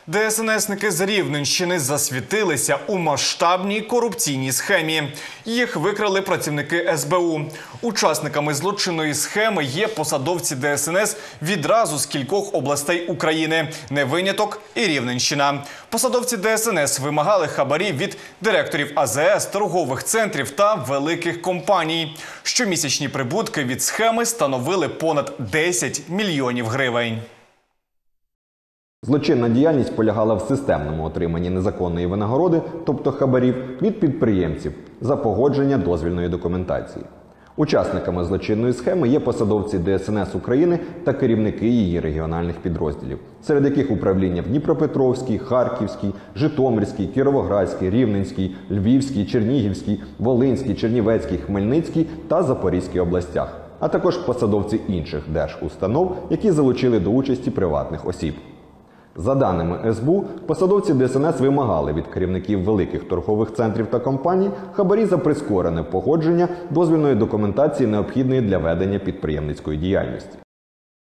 ДСНСники з Рівненщини засвітилися у масштабній корупційній схемі. Їх викрали працівники СБУ. Учасниками злочинної схеми є посадовці ДСНС відразу з кількох областей України. Не виняток і Рівненщина. Посадовці ДСНС вимагали хабарів від директорів АЗС, торгових центрів та великих компаній. Щомісячні прибутки від схеми становили понад 10 мільйонів гривень. Злочинна діяльність полягала в системному отриманні незаконної винагороди, тобто хабарів, від підприємців за погодження дозвільної документації. Учасниками злочинної схеми є посадовці ДСНС України та керівники її регіональних підрозділів, серед яких управління в Дніпропетровській, Харківській, Житомирській, Кіровоградській, Рівненській, Львівській, Чернігівській, Волинській, Чернівецькій, Хмельницькій та Запорізькій областях, а також посадовці інших держустанов, які залучили до участі приватних осіб. За даними СБУ, посадовці ДСНС вимагали від керівників великих торгових центрів та компаній хабарі за прискорене погодження дозвільної документації, необхідної для ведення підприємницької діяльності.